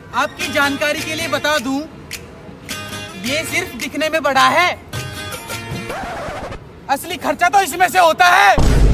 आपकी जानकारी के लिए बता दूं, ये सिर्फ दिखने में बड़ा है, असली खर्चा तो इसमें से होता है।